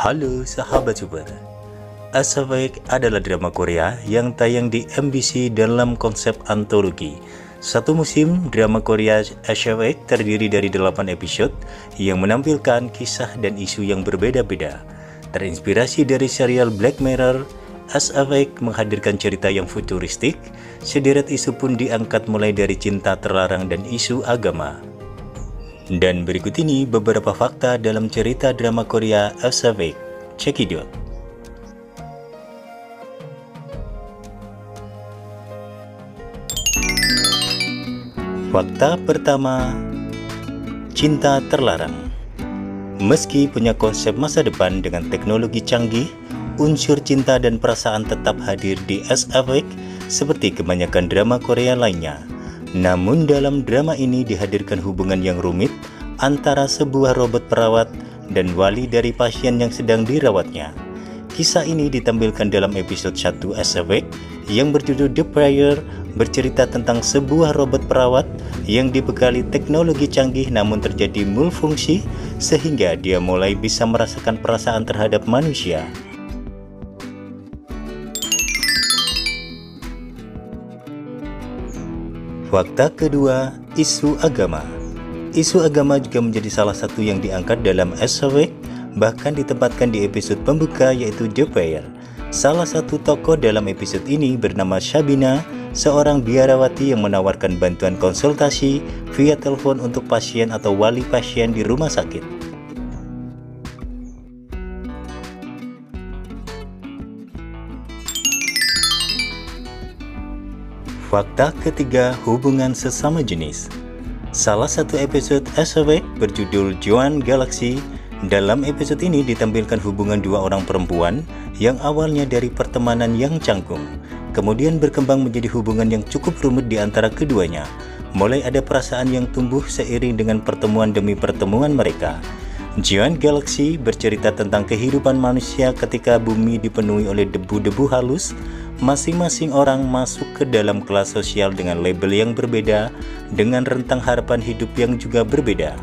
Halo sahabat super, As Awake adalah drama Korea yang tayang di MBC dalam konsep antologi. Satu musim drama Korea As Awake terdiri dari 8 episode yang menampilkan kisah dan isu yang berbeda-beda. Terinspirasi dari serial Black Mirror, As Awake menghadirkan cerita yang futuristik. Sederet isu pun diangkat mulai dari cinta terlarang dan isu agama. Dan berikut ini beberapa fakta dalam cerita drama Korea As Awake. Check it out. Fakta pertama, cinta terlarang. Meski punya konsep masa depan dengan teknologi canggih, unsur cinta dan perasaan tetap hadir di As Awake seperti kebanyakan drama Korea lainnya. Namun dalam drama ini dihadirkan hubungan yang rumit antara sebuah robot perawat dan wali dari pasien yang sedang dirawatnya. Kisah ini ditampilkan dalam episode 1 As Awake yang berjudul The Prayer, bercerita tentang sebuah robot perawat yang dibekali teknologi canggih namun terjadi malfungsi sehingga dia mulai bisa merasakan perasaan terhadap manusia. Fakta kedua, isu agama. Isu agama juga menjadi salah satu yang diangkat dalam As Awake, bahkan ditempatkan di episode pembuka yaitu The Prayer. Salah satu tokoh dalam episode ini bernama Shabina, seorang biarawati yang menawarkan bantuan konsultasi via telepon untuk pasien atau wali pasien di rumah sakit. Fakta ketiga, hubungan sesama jenis. Salah satu episode As Awake berjudul Joan Galaxy. Dalam episode ini ditampilkan hubungan dua orang perempuan yang awalnya dari pertemanan yang canggung, kemudian berkembang menjadi hubungan yang cukup rumit di antara keduanya. Mulai ada perasaan yang tumbuh seiring dengan pertemuan demi pertemuan mereka. Joan Galaxy bercerita tentang kehidupan manusia ketika bumi dipenuhi oleh debu-debu halus. Masing-masing orang masuk ke dalam kelas sosial dengan label yang berbeda, dengan rentang harapan hidup yang juga berbeda.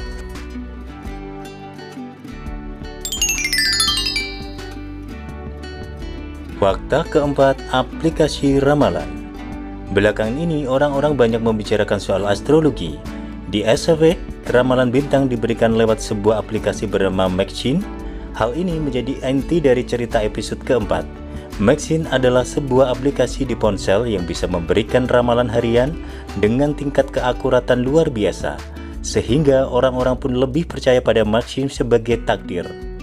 Fakta keempat, aplikasi ramalan. Belakangan ini orang-orang banyak membicarakan soal astrologi. Di As Awake, ramalan bintang diberikan lewat sebuah aplikasi bernama Maxine. Hal ini menjadi inti dari cerita episode keempat. Maxine adalah sebuah aplikasi di ponsel yang bisa memberikan ramalan harian dengan tingkat keakuratan luar biasa, sehingga orang-orang pun lebih percaya pada Maxine sebagai takdir.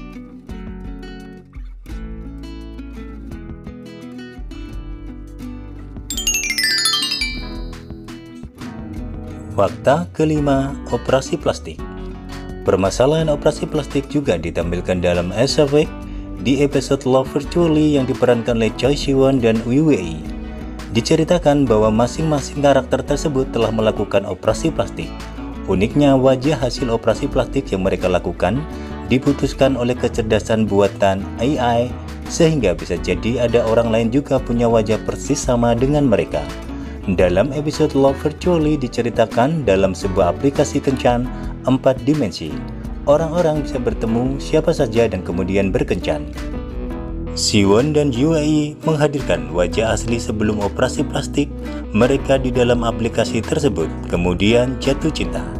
Fakta kelima, operasi plastik. Permasalahan operasi plastik juga ditampilkan dalam As Awake di episode Love Virtually yang diperankan oleh Choi Siwon dan Wei. Diceritakan bahwa masing-masing karakter tersebut telah melakukan operasi plastik. Uniknya, wajah hasil operasi plastik yang mereka lakukan diputuskan oleh kecerdasan buatan AI, sehingga bisa jadi ada orang lain juga punya wajah persis sama dengan mereka. Dalam episode Love Virtually diceritakan dalam sebuah aplikasi kencan 4 dimensi. Orang-orang bisa bertemu siapa saja dan kemudian berkencan. Siwon dan Wei menghadirkan wajah asli sebelum operasi plastik mereka di dalam aplikasi tersebut, kemudian jatuh cinta.